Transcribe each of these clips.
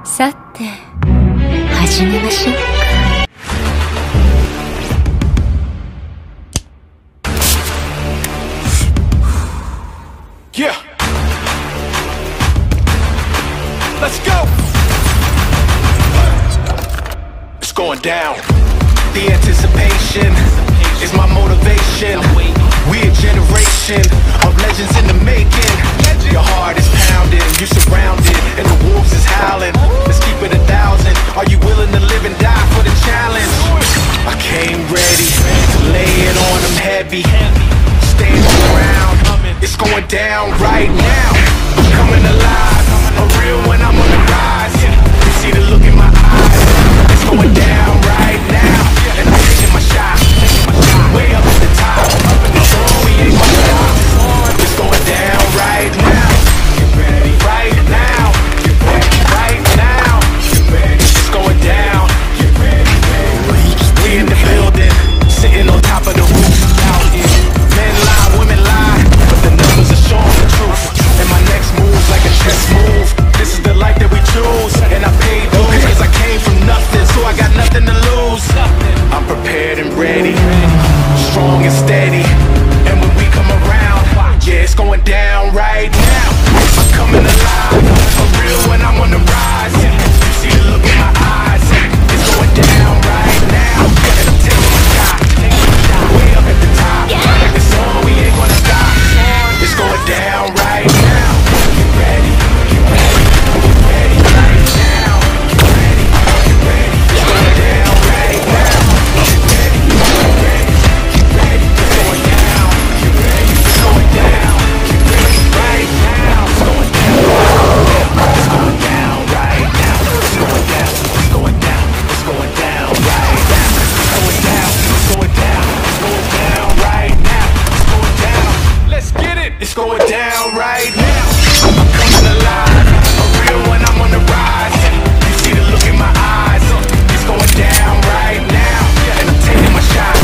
さて始めましょうか。 Yeah. Let's go. It's going down. The anticipation is my motivation. We a generation of legends in the making. Your heart is pounding, you surrounded, and the wolves is howling. Let's keep it 1,000. Are you willing to live and die for the challenge? I came ready to lay it on them heavy. Stand around. It's going down right now. I'm coming alive, a real when I'm on the rise. You see the look in my eyes. It's going down right now, and I'm taking my shot. Way up at the top, it's all we ain't gonna stop. It's going down right now. Get ready right now. Get ready right now. Get ready. It's going down. Get ready. We in the building, sitting on top of the roof. Out here, men lie, women lie. The numbers are showing the truth, and my next move's like a chess move. This is the life that we choose, and I paid dues cause I came from nothing, so I got nothing to lose. I'm prepared and ready, strong and steady, and when we come around, yeah, it's going down right now. I'm coming alive, for real when I'm on the rise. You see the look in my eyes, it's going down right now, and I'm taking my shot, way up at the top. It's on, we ain't gonna stop. It's going down right now. Get ready, get ready, get ready right now. Get ready, get ready. It's going down right now. Get ready, get ready, get ready. It's going down. Get ready, it's going down. Get ready right now. It's going down. It's going down right now. It's going down. It's going down. It's going down right now. It's going down. It's going down. It's going down right now. It's going down. Let's get it. It's going down right now. I'm coming alive, a real when I'm on the rise. You see the look in my eyes. It's going down right now, and I'm taking my shot,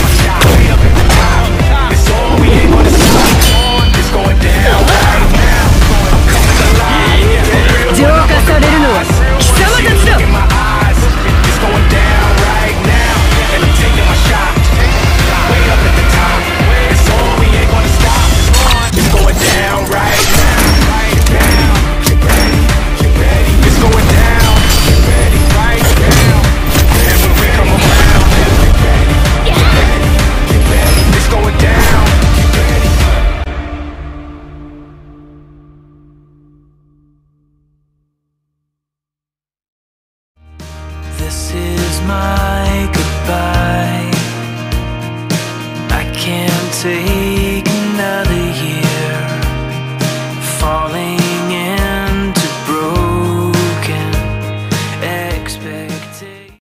way up at the top. It's on, we ain't gonna stop. It's going down right now. I'm coming alive, a real when I'm on the rise. You see the look in my eyes. It's going down right now, and I'm taking my shot, way up at the top. It's on, we ain't gonna stop. It's going down right now. Get ready, get ready, get ready. It's going down. Get ready right now. And when we come around, get ready, get ready, get ready. It's going down. Get ready. This is my goodbye. I can't take